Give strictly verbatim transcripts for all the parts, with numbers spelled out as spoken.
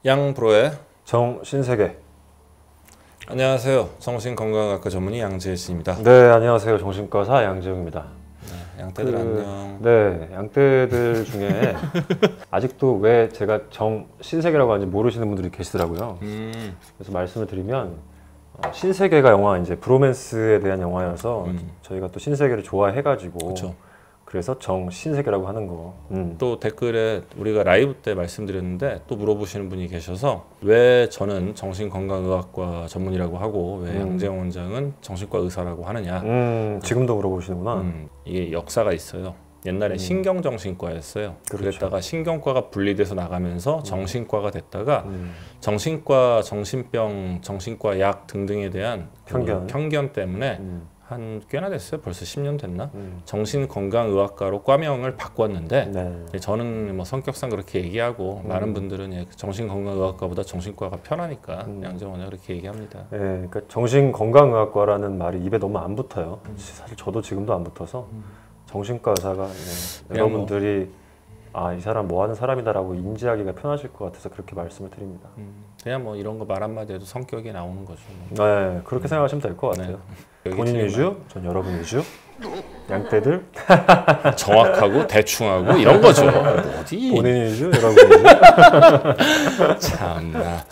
양브로의 정신세계. 안녕하세요. 정신건강학과 전문의 양재일 씨입니다. 네, 안녕하세요. 정신과사 양재웅입니다. 네, 양떼들 그, 안녕. 네, 양떼들 중에 아직도 왜 제가 정신세계라고 하는지 모르시는 분들이 계시더라고요. 음. 그래서 말씀을 드리면 어, 신세계가 영화 이제 브로맨스에 대한 영화여서 음. 저희가 또 신세계를 좋아해가지고 그쵸. 그래서 정신세계라고 하는 거. 음. 또 댓글에 우리가 라이브 때 말씀드렸는데 또 물어보시는 분이 계셔서 왜 저는 정신건강의학과 전문이라고 하고 왜 음. 양재웅 원장은 정신과 의사라고 하느냐. 음, 지금도 물어보시는구나. 음, 이게 역사가 있어요. 옛날에 음. 신경정신과였어요. 그렇죠. 그랬다가 신경과가 분리돼서 나가면서 정신과가 됐다가 음. 정신과, 정신병, 정신과 약 등등에 대한 편견. 그 편견 때문에 음. 한 꽤나 됐어요. 벌써 십 년 됐나? 음. 정신건강의학과로 과명을 바꿨는데 네. 저는 뭐 성격상 그렇게 얘기하고 음. 많은 분들은 예, 정신건강의학과보다 정신과가 편하니까 음. 양정원이 그렇게 얘기합니다. 네, 그러니까 정신건강의학과라는 말이 입에 너무 안 붙어요. 사실 저도 지금도 안 붙어서 정신과 의사가 네, 여러분들이 뭐, 아, 이 사람 뭐 하는 사람이다라고 인지하기가 편하실 것 같아서 그렇게 말씀을 드립니다. 음, 그냥 뭐 이런 거 말 한마디 해도 성격이 나오는 거죠. 뭐. 네, 그렇게 생각하시면 될 것 같아요. 네. 본인 위주, 전 여러분 위주. 양떼들 정확하고 대충하고 이런 거죠. 어디? 본인 위주, 여러분 위주. 참나.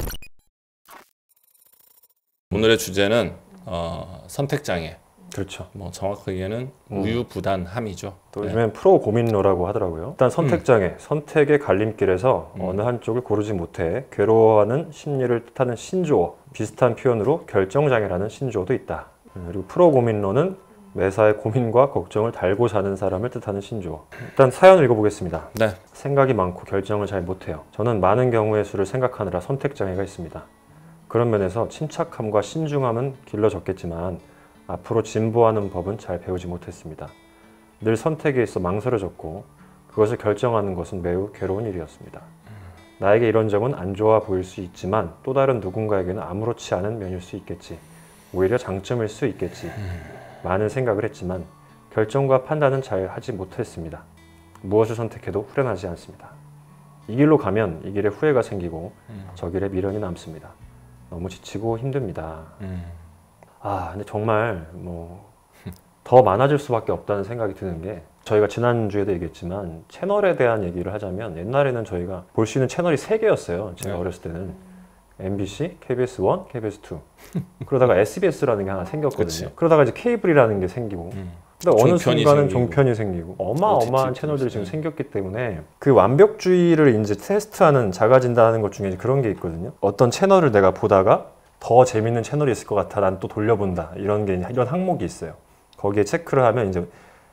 오늘의 주제는 어, 선택장애. 그렇죠. 뭐 정확하게는 음. 우유부단함이죠. 또 네. 요즘엔 프로 고민노라고 하더라고요. 일단 선택장애, 음. 선택의 갈림길에서 음. 어느 한쪽을 고르지 못해 괴로워하는 심리를 뜻하는 신조어, 비슷한 표현으로 결정장애라는 신조어도 있다. 그리고 프로 고민노는 매사에 고민과 걱정을 달고 사는 사람을 뜻하는 신조어. 일단 사연 읽어보겠습니다. 네. 생각이 많고 결정을 잘 못해요. 저는 많은 경우의 수를 생각하느라 선택장애가 있습니다. 그런 면에서 침착함과 신중함은 길러졌겠지만 앞으로 진보하는 법은 잘 배우지 못했습니다. 늘 선택에 있어 망설여졌고 그것을 결정하는 것은 매우 괴로운 일이었습니다. 나에게 이런 점은 안 좋아 보일 수 있지만 또 다른 누군가에게는 아무렇지 않은 면일 수 있겠지. 오히려 장점일 수 있겠지. 많은 생각을 했지만 결정과 판단은 잘 하지 못했습니다. 무엇을 선택해도 후련하지 않습니다. 이 길로 가면 이 길에 후회가 생기고 저 길에 미련이 남습니다. 너무 지치고 힘듭니다. 음. 아, 근데 정말 뭐 더 많아질 수밖에 없다는 생각이 드는 게 저희가 지난주에도 얘기했지만 채널에 대한 얘기를 하자면 옛날에는 저희가 볼 수 있는 채널이 세 개였어요. 제가 네. 어렸을 때는 엠비씨, 케이비에스 원, 케이비에스 투 그러다가 에스비에스라는 게 하나 생겼거든요. 그치. 그러다가 이제 케이블이라는 게 생기고 음. 근데 어느 종편이 순간은 생기고. 종편이 생기고 어마어마한 오티티 채널들이 지금 네. 생겼기 때문에 그 완벽주의를 이제 테스트하는 자가진단하는 것 중에 그런 게 있거든요. 어떤 채널을 내가 보다가 더 재밌는 채널이 있을 것 같아. 난 또 돌려본다. 이런 게 이런 항목이 있어요. 거기에 체크를 하면 이제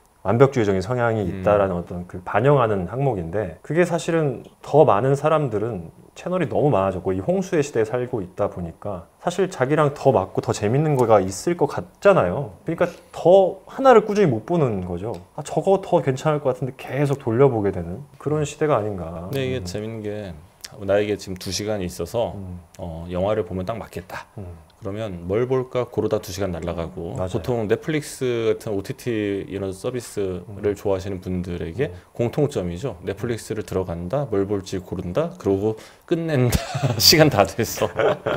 완벽주의적인 성향이 있다라는 음. 어떤 그 반영하는 항목인데 그게 사실은 더 많은 사람들은 채널이 너무 많아졌고 이 홍수의 시대에 살고 있다 보니까 사실 자기랑 더 맞고 더 재밌는 거가 있을 것 같잖아요. 그러니까 더 하나를 꾸준히 못 보는 거죠. 아, 저거 더 괜찮을 것 같은데 계속 돌려보게 되는 그런 시대가 아닌가. 근데 이게 음. 재밌는 게 나에게 지금 두 시간이 있어서 음. 어, 영화를 보면 딱 맞겠다. 음. 그러면 뭘 볼까 고르다 두 시간 날아가고 맞아요. 보통 넷플릭스 같은 오티티 이런 서비스를 음. 좋아하시는 분들에게 음. 공통점이죠. 넷플릭스를 들어간다, 뭘 볼지 고른다, 그러고 끝낸다. 시간 다 됐어.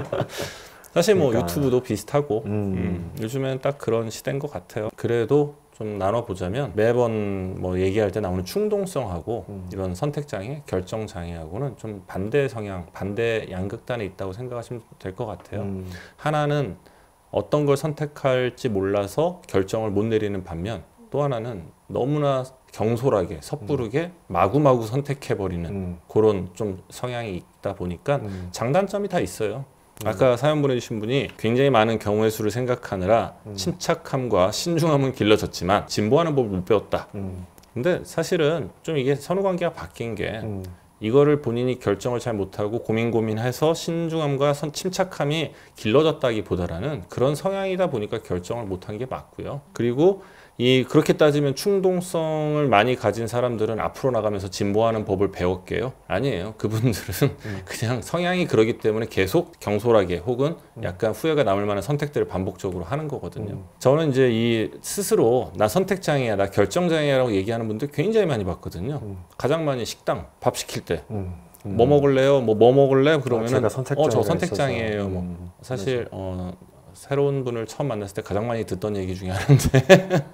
사실 뭐 그러니까. 유튜브도 비슷하고 음. 음, 요즘엔 딱 그런 시대인 것 같아요. 그래도 좀 나눠보자면 매번 뭐 얘기할 때 나오는 충동성하고 음. 이런 선택장애, 결정장애하고는 좀 반대 성향, 반대 양극단에 있다고 생각하시면 될 것 같아요. 음. 하나는 어떤 걸 선택할지 몰라서 결정을 못 내리는 반면 또 하나는 너무나 경솔하게 섣부르게 음. 마구마구 선택해버리는 음. 그런 좀 성향이 있다 보니까 음. 장단점이 다 있어요. 아까 사연 보내주신 분이 굉장히 많은 경우의 수를 생각하느라 음. 침착함과 신중함은 길러졌지만 진보하는 법을 못 배웠다. 음. 근데 사실은 좀 이게 선후관계가 바뀐 게 음. 이거를 본인이 결정을 잘 못하고 고민 고민해서 신중함과 선, 침착함이 길러졌다기보다는 그런 성향이다 보니까 결정을 못한 게 맞고요. 그리고 이 그렇게 따지면 충동성을 많이 가진 사람들은 앞으로 나가면서 진보하는 법을 배웠게요? 아니에요. 그분들은 음. 그냥 성향이 그러기 때문에 계속 경솔하게 혹은 약간 후회가 남을 만한 선택들을 반복적으로 하는 거거든요. 음. 저는 이제 이 스스로 나 선택장애야, 나 결정장애라고 얘기하는 분들 굉장히 많이 봤거든요. 음. 가장 많이 식당, 밥 시킬 때. 음. 음. 뭐 먹을래요? 뭐 뭐 먹을래? 그러면은 아, 선택장애가 어, 저 선택장애예요. 뭐 음, 사실 어, 새로운 분을 처음 만났을 때 가장 많이 듣던 얘기 중에 하나인데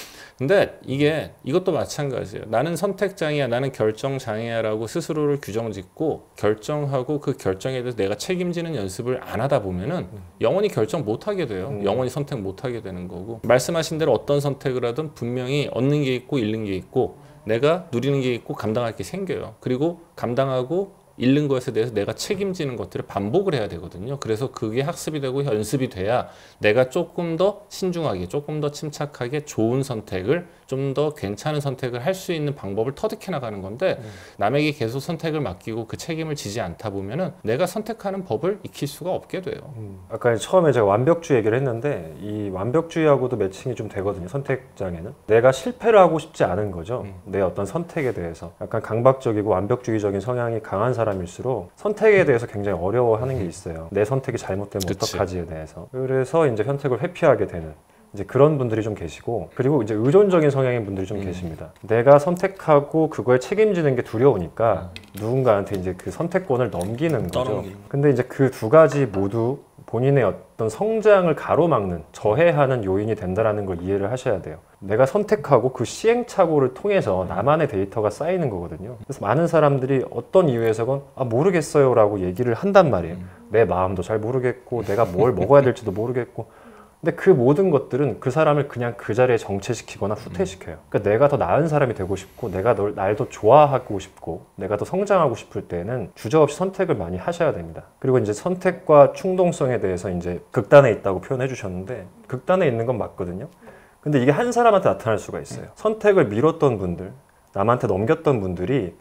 근데 이게 이것도 마찬가지예요. 나는 선택장애야, 나는 결정장애야라고 스스로를 규정짓고 결정하고 그 결정에 대해서 내가 책임지는 연습을 안 하다 보면은 영원히 결정 못 하게 돼요. 음. 영원히 선택 못 하게 되는 거고, 말씀하신 대로 어떤 선택을 하든 분명히 얻는 게 있고 잃는 게 있고 내가 누리는 게 있고 감당할 게 생겨요. 그리고 감당하고 잃는 것에 대해서 내가 책임지는 것들을 반복을 해야 되거든요. 그래서 그게 학습이 되고 연습이 돼야 내가 조금 더 신중하게, 조금 더 침착하게 좋은 선택을, 좀 더 괜찮은 선택을 할 수 있는 방법을 터득해 나가는 건데 음. 남에게 계속 선택을 맡기고 그 책임을 지지 않다 보면은 내가 선택하는 법을 익힐 수가 없게 돼요. 음. 아까 처음에 제가 완벽주의 얘기를 했는데 이 완벽주의하고도 매칭이 좀 되거든요. 선택장애는 내가 실패를 하고 싶지 않은 거죠. 음. 내 어떤 선택에 대해서 약간 강박적이고 완벽주의적인 성향이 강한 사람일수록 선택에 대해서 굉장히 어려워하는 게 있어요. 내 선택이 잘못되면 그치. 어떡하지에 대해서. 그래서 이제 선택을 회피하게 되는 이제 그런 분들이 좀 계시고, 그리고 이제 의존적인 성향의 분들이 좀 음. 계십니다. 내가 선택하고 그거에 책임지는 게 두려우니까 음. 누군가한테 이제 그 선택권을 넘기는 거죠. 떠넘기는. 근데 이제 그 두 가지 모두 본인의 어떤 성장을 가로막는, 저해하는 요인이 된다는 걸 이해를 하셔야 돼요. 내가 선택하고 그 시행착오를 통해서 나만의 데이터가 쌓이는 거거든요. 그래서 많은 사람들이 어떤 이유에서건 아 모르겠어요 라고 얘기를 한단 말이에요. 음. 내 마음도 잘 모르겠고 내가 뭘 먹어야 될지도 모르겠고. 근데 그 모든 것들은 그 사람을 그냥 그 자리에 정체시키거나 후퇴시켜요. 그러니까 내가 더 나은 사람이 되고 싶고 내가 널, 날 더 좋아하고 싶고 내가 더 성장하고 싶을 때는 주저없이 선택을 많이 하셔야 됩니다. 그리고 이제 선택과 충동성에 대해서 이제 극단에 있다고 표현해 주셨는데 극단에 있는 건 맞거든요. 근데 이게 한 사람한테 나타날 수가 있어요. 선택을 미뤘던 분들, 남한테 넘겼던 분들이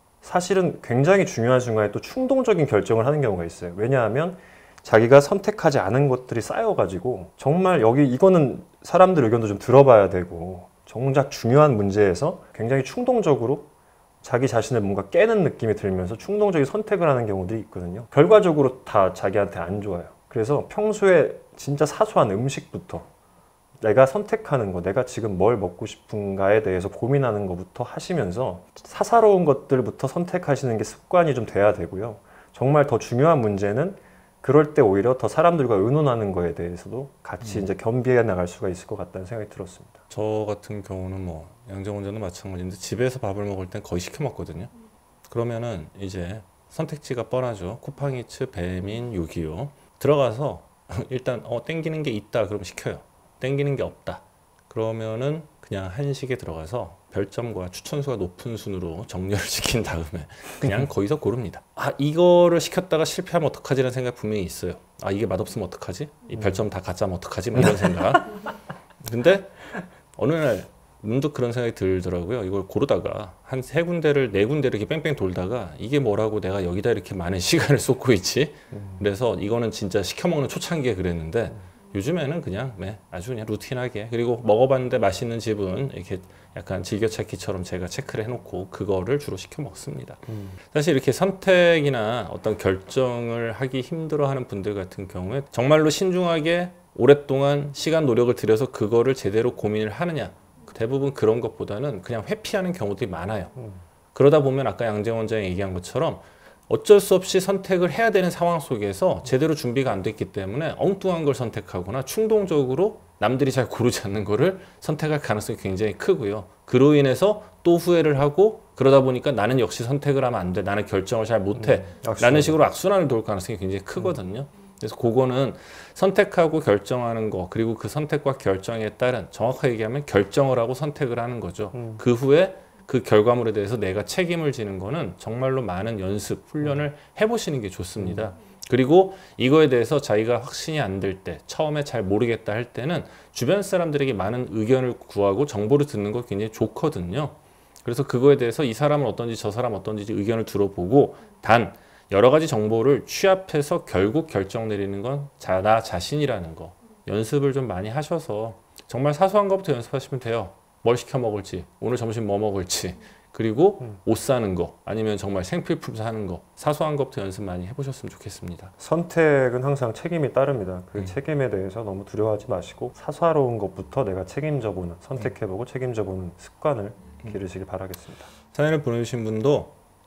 사실은 굉장히 중요한 순간에 또 충동적인 결정을 하는 경우가 있어요. 왜냐하면 자기가 선택하지 않은 것들이 쌓여가지고 정말 여기 이거는 사람들 의견도 좀 들어봐야 되고 정작 중요한 문제에서 굉장히 충동적으로 자기 자신을 뭔가 깨는 느낌이 들면서 충동적인 선택을 하는 경우들이 있거든요. 결과적으로 다 자기한테 안 좋아요. 그래서 평소에 진짜 사소한 음식부터 내가 선택하는 거, 내가 지금 뭘 먹고 싶은가에 대해서 고민하는 것부터 하시면서 사사로운 것들부터 선택하시는 게 습관이 좀 돼야 되고요. 정말 더 중요한 문제는 그럴 때 오히려 더 사람들과 의논하는 거에 대해서도 같이 음. 이제 겸비해 나갈 수가 있을 것 같다는 생각이 들었습니다. 저 같은 경우는 뭐 양정원자도 마찬가지인데 집에서 밥을 먹을 땐 거의 시켜 먹거든요. 그러면은 이제 선택지가 뻔하죠. 쿠팡이츠, 배민, 요기요. 들어가서 일단 어 땡기는 게 있다 그러면 시켜요. 땡기는 게 없다 그러면은 그냥 한식에 들어가서 별점과 추천수가 높은 순으로 정렬을 시킨 다음에 그냥 거기서 고릅니다. 아 이거를 시켰다가 실패하면 어떡하지라는 생각 분명히 있어요. 아 이게 맛없으면 어떡하지? 이 별점 다 가짜면 어떡하지? 이런 생각. 근데 어느 날 문득 그런 생각이 들더라고요. 이걸 고르다가 한 세 군데를 네 군데를 이렇게 뺑뺑 돌다가 이게 뭐라고 내가 여기다 이렇게 많은 시간을 쏟고 있지? 그래서 이거는 진짜 시켜먹는 초창기에 그랬는데 요즘에는 그냥 네, 아주 그냥 루틴하게, 그리고 먹어봤는데 맛있는 집은 이렇게 약간 즐겨찾기처럼 제가 체크를 해놓고 그거를 주로 시켜 먹습니다. 음. 사실 이렇게 선택이나 어떤 결정을 하기 힘들어하는 분들 같은 경우에 정말로 신중하게 오랫동안 시간 노력을 들여서 그거를 제대로 고민을 하느냐, 대부분 그런 것보다는 그냥 회피하는 경우들이 많아요. 음. 그러다 보면 아까 양재원 원장이 얘기한 것처럼 어쩔 수 없이 선택을 해야 되는 상황 속에서 제대로 준비가 안 됐기 때문에 엉뚱한 걸 선택하거나 충동적으로 남들이 잘 고르지 않는 거를 선택할 가능성이 굉장히 크고요. 그로 인해서 또 후회를 하고 그러다 보니까 나는 역시 선택을 하면 안 돼, 나는 결정을 잘 못해 음, 라는 식으로 악순환을 돌 가능성이 굉장히 크거든요. 그래서 그거는 선택하고 결정하는 거, 그리고 그 선택과 결정에 따른, 정확하게 얘기하면 결정을 하고 선택을 하는 거죠. 음. 그 후에 그 결과물에 대해서 내가 책임을 지는 거는 정말로 많은 연습, 훈련을 해보시는 게 좋습니다. 그리고 이거에 대해서 자기가 확신이 안 들 때, 처음에 잘 모르겠다 할 때는 주변 사람들에게 많은 의견을 구하고 정보를 듣는 거 굉장히 좋거든요. 그래서 그거에 대해서 이 사람은 어떤지 저 사람 어떤지 의견을 들어보고, 단 여러 가지 정보를 취합해서 결국 결정 내리는 건 나 자신이라는 거, 연습을 좀 많이 하셔서 정말 사소한 것부터 연습하시면 돼요. 뭘 시켜 먹을지, 오늘 점심 뭐 먹을지, 그리고 음. 옷 사는 거, 아니면 정말 생필품 사는 거, 사소한 것부터 연습 많이 해보셨으면 좋겠습니다. 선택은 항상 책임이 따릅니다. 그 음. 책임에 대해서 너무 두려워하지 마시고 사소한 것부터 내가 책임져보는, 선택해보고 음. 책임져보는 습관을 기르시길 바라겠습니다. 사연을 보내주신 분도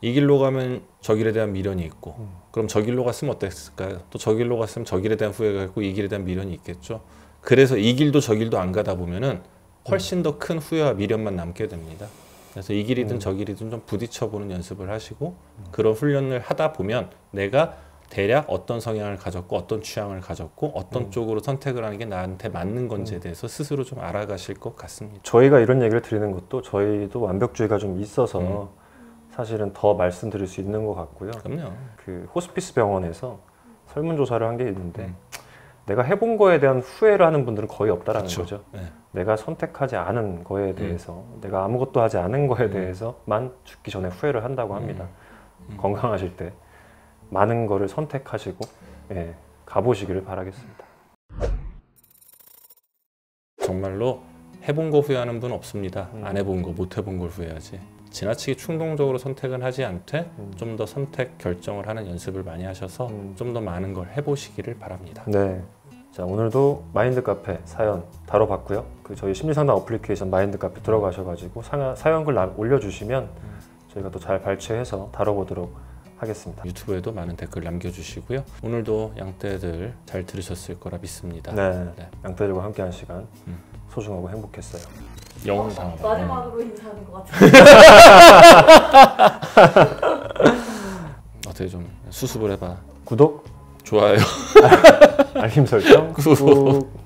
이 길로 가면 저 길에 대한 미련이 있고 음. 그럼 저 길로 갔으면 어땠을까요? 또 저 길로 갔으면 저 길에 대한 후회가 있고 이 길에 대한 미련이 있겠죠. 그래서 이 길도 저 길도 안 가다 보면은 훨씬 더 큰 후회와 미련만 남게 됩니다. 그래서 이 길이든 음. 저 길이든 좀 부딪혀보는 연습을 하시고 그런 훈련을 하다 보면 내가 대략 어떤 성향을 가졌고 어떤 취향을 가졌고 어떤 음. 쪽으로 선택을 하는 게 나한테 맞는 건지에 대해서 스스로 좀 알아가실 것 같습니다. 저희가 이런 얘기를 드리는 것도 저희도 완벽주의가 좀 있어서 음. 사실은 더 말씀드릴 수 있는 것 같고요. 그럼요. 그 호스피스 병원에서 설문조사를 한 게 있는데 음. 내가 해본 거에 대한 후회를 하는 분들은 거의 없다라는 그쵸. 거죠. 네. 내가 선택하지 않은 거에 대해서 내가 아무것도 하지 않은 거에 음. 대해서만 죽기 전에 후회를 한다고 합니다. 음. 건강하실 때 많은 거를 선택하시고 예, 가보시기를 바라겠습니다. 정말로 해본 거 후회하는 분 없습니다. 음. 안 해본 거, 못 해본 걸 후회하지. 지나치게 충동적으로 선택은 하지 않되 음. 좀 더 선택 결정을 하는 연습을 많이 하셔서 음. 좀 더 많은 걸 해보시기를 바랍니다. 네. 자, 오늘도 마인드 카페 사연 다뤄봤고요. 그 저희 심리상담 어플리케이션 마인드 카페 들어가셔가지고 사, 사연글 남- 올려주시면 저희가 또 잘 발췌해서 다뤄보도록 하겠습니다. 유튜브에도 많은 댓글 남겨주시고요. 오늘도 양떼들 잘 들으셨을 거라 믿습니다. 네. 네. 양떼들과 함께한 시간 음. 소중하고 행복했어요. 영혼 당하다. 마지막으로 인사하는 것 같아요. 어떻게 좀 수습을 해봐. 구독, 좋아요. 알림 설정 꾹. 꾹.